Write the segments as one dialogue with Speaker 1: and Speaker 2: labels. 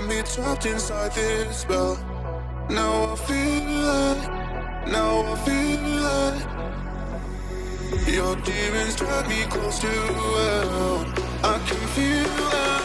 Speaker 1: me trapped inside this spell. Now I feel like your demons drag me close to hell. I can feel that.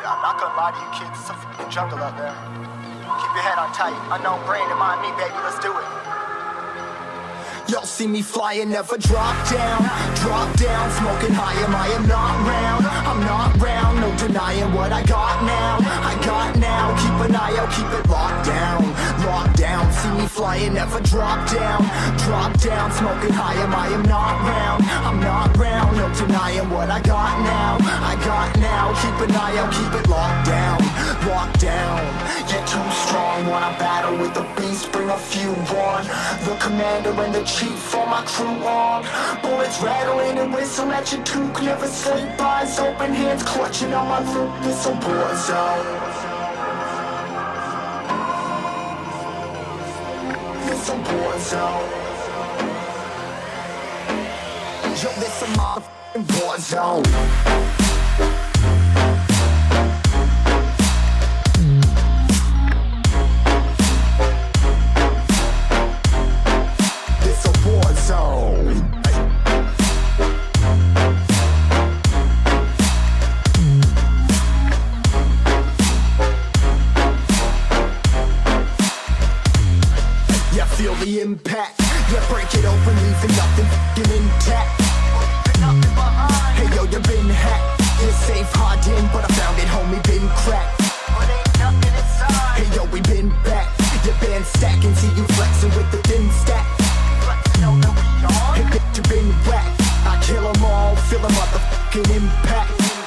Speaker 2: I'm not gonna lie to you kids, it's a fucking jungle out there. Keep your head on tight, unknown brain and mind me, baby, let's do it.
Speaker 3: Y'all see me flying, never drop down, smoking high, I am not round, I'm not round, no denying what I got now, keep an eye out, keep it locked down, see me flying, never drop down, smoking high, I am not round, I'm not round, no denying what I got now, keep an eye out, keep it locked down, you're too strong, wanna battle with the beast, bring a few on, the commander and the chief on my crew on, bullets rattling and whistle at your toque, never sleep, eyes open, hands clutching on my loop, this a war zone. This a war zone. Yo, this a motherfucking war zone. Feel the impact, yeah, break it open, leaving nothing f***ing intact. Hey yo, you been hacked, you're safe, hardened, but I found it, homie, been cracked. Hey yo, we been back, your band stacking, see you flexing with the thin stack. Hey bitch, you been whacked, I kill 'em all, feel the motherfucking impact.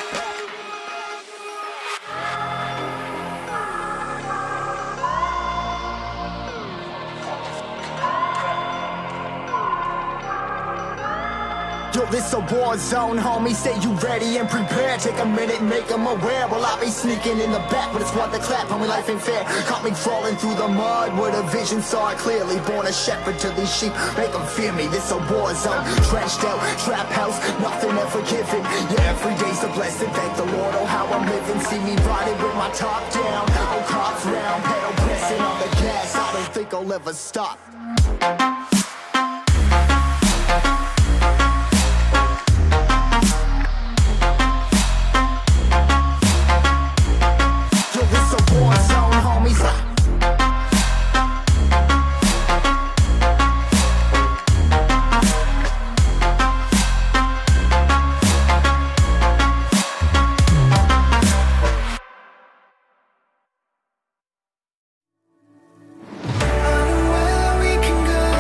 Speaker 3: Yo, this a war zone, homie, say you ready and prepared. Take a minute, make them aware. Well, I be sneaking in the back, but it's what the clap, homie, life ain't fair. Caught me crawling through the mud, where the vision saw it clearly. Born a shepherd to these sheep, make them fear me. This a war zone, trashed out, trap house, nothing ever given. Yeah, every day's a blessing, thank the Lord, oh how I'm living. See me riding with my top down, oh cops round, pedal pressing on the gas. I don't think I'll ever stop.
Speaker 1: Where we can go.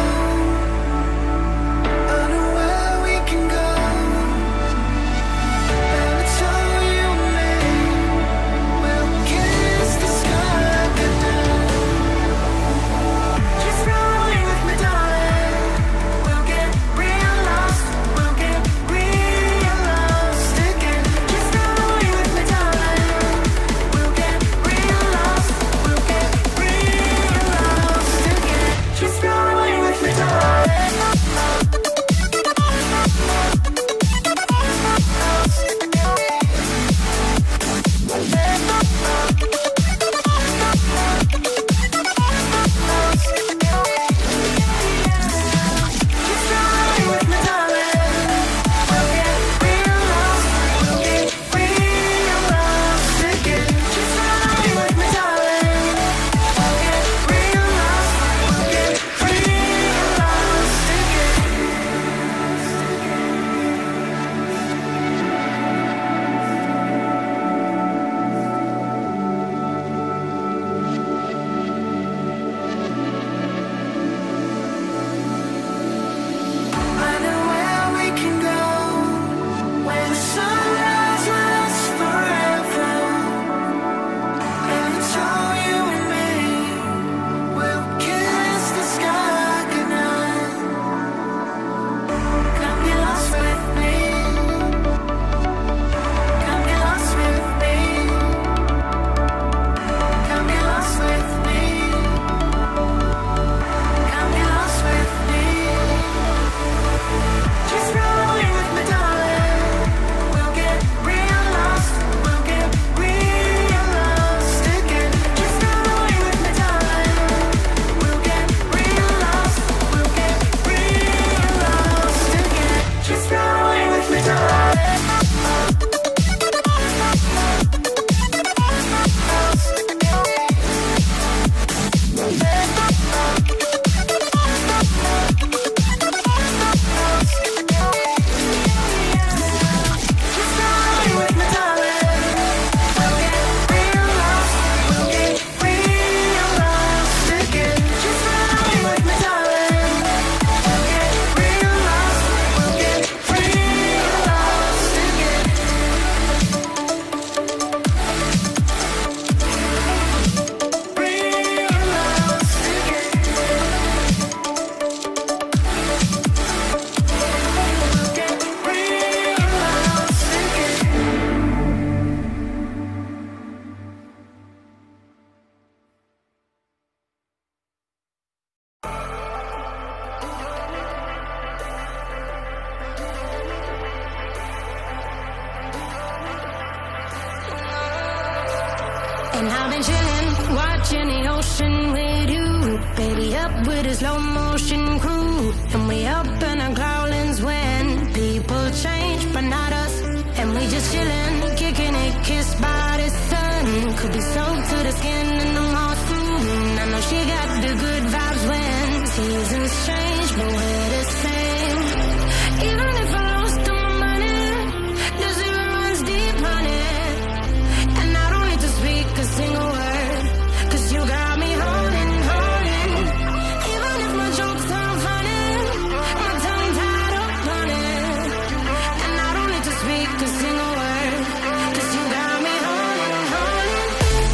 Speaker 4: And I've been chillin', watching the ocean with you. Baby, up with a slow motion crew. And we up in our growlings when people change, but not us. And we just chillin', kicking it, kissed by the sun. Could be soaked to the skin in the moss soon. I know she got the good vibes when seasons change, but we're the same. Even if I lost all my money, the zero runs deep, honey. And I don't need to speak a single word, 'cause you got me holding, holding. Even if my jokes aren't funny, my tongue tied up on it. And I don't need to speak a single word, 'cause you got me holding, holding.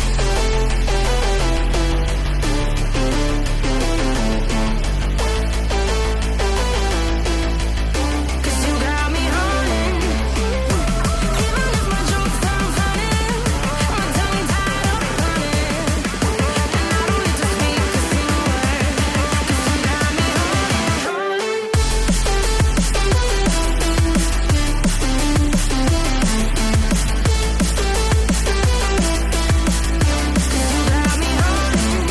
Speaker 4: 'Cause you got me holding. Even if my jokes aren't funny, my tongue tied up on it. And I don't need to speak a single word, 'cause you got me holding, holding. 'Cause you got me holding.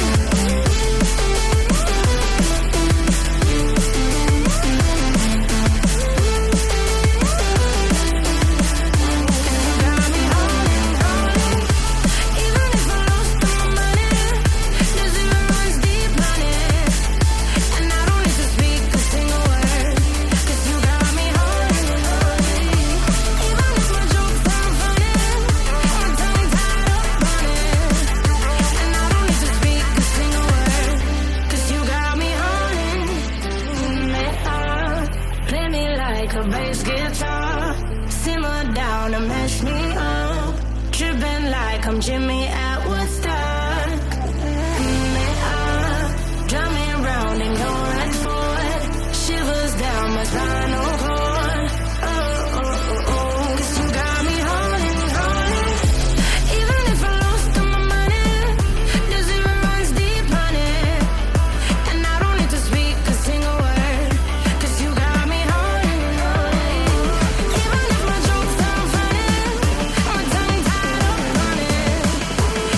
Speaker 4: Got me holding, holding. Even if I lost all my money, the zero runs deep, honey. And I don't need to speak a single word, 'cause you got me holding, holding. Even if my jokes aren't funny, my tongue tied up on it. And I don't need to speak a single word, 'cause you got me holding me up. Play me like a bass guitar, simmer down and mash me up. Tripping like I'm Jimmy at Woodstock. Me up, drumming round and going forward. Shivers down my spinal cord. Oh, oh, oh, oh. 'Cause you got me holding, holding. Even if I lost all my money, the zero runs deep, honey. And I don't need to speak a single word, 'cause you got me holding, holding. Even if my jokes aren't funny, my tongue tied up on it.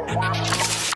Speaker 2: Wow.